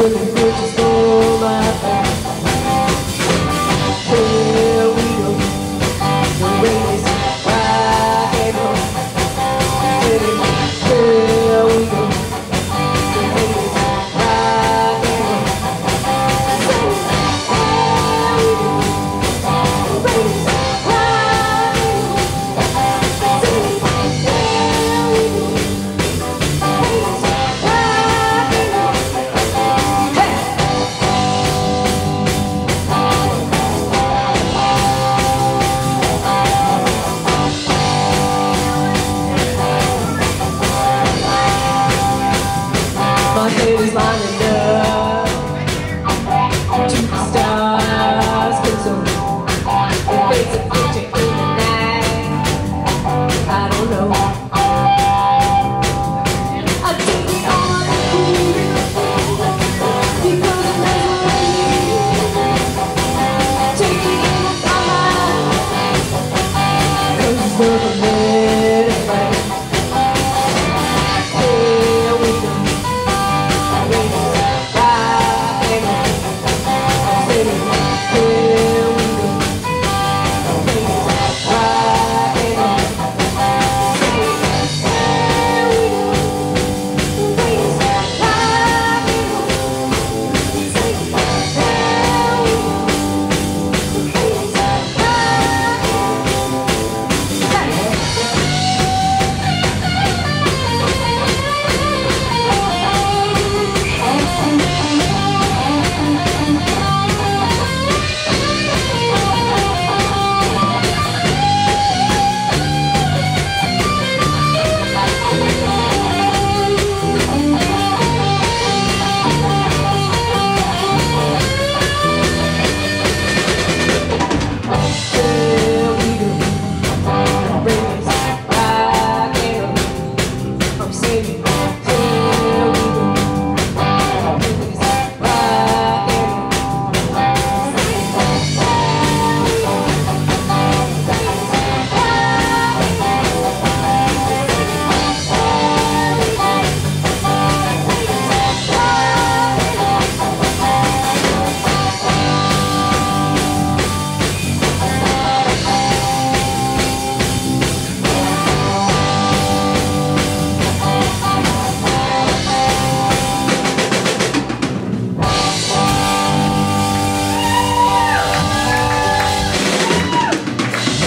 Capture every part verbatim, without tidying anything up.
looking good to stole my back. Here we go, the race is rock and roll. Here we go, the race is rock and roll. Here we go, the race is rock and roll. My head is lining up to the stars, 'cause the fates of future in the night. I don't know. I take it on the cool because it messes with me. Take it in my mind 'cause it's nothing but a fight. Here we go.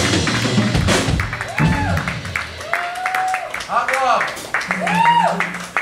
Hot dog!